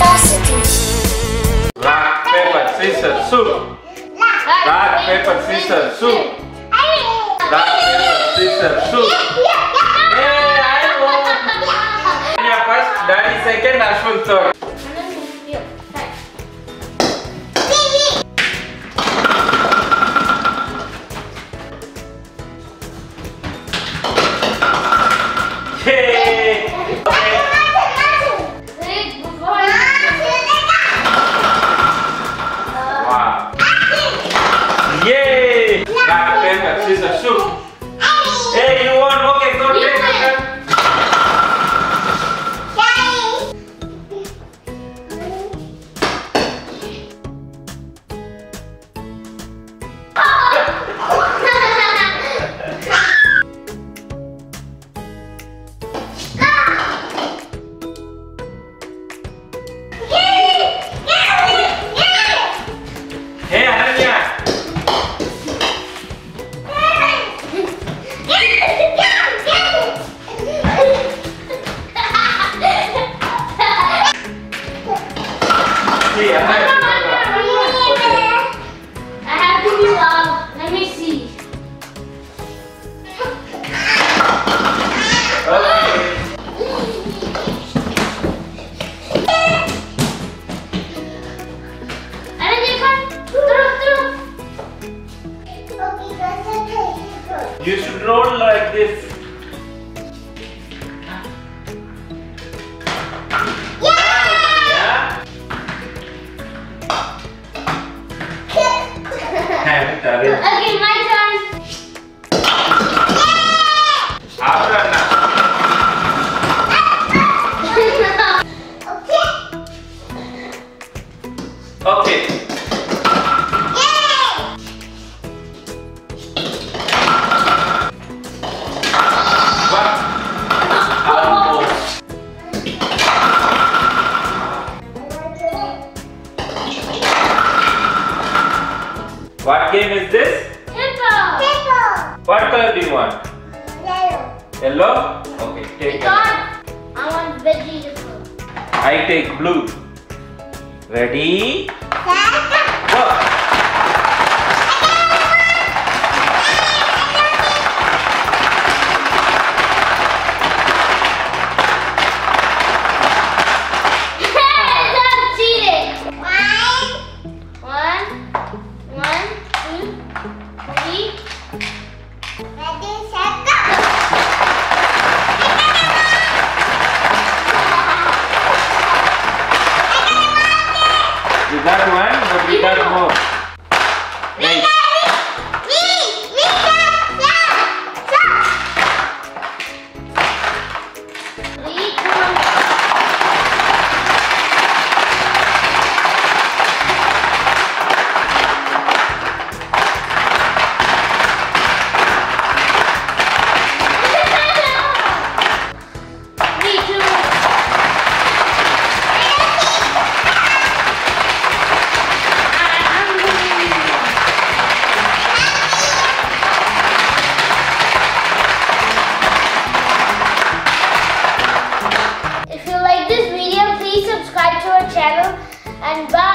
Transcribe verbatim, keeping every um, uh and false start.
Rock, paper, scissors, shoot. Rock, paper, scissors, shoot. Rock, paper, scissors, shoot. Hey, I won. Anya first, Daddy second, Ashwin third. Yay! Wow! Yay! Rock, paper, scissors, shoot. Hey, you won. Okay, go take your turn. Hey, Ananya! Hey, Ananya! I have to be loud. Let me see. Okay. Ananya, come. Through, through. You should roll like this. Yeah? Okay, my turn. After Anna. Okay. What? Almost. What game is this? Hippo. Hippo. What color do you want? Yellow. Yellow? Okay, take it. God, I want vegetable. I take blue. Ready? Go! You got one, but we got more. Right. If you like this video, please subscribe to our channel and bye.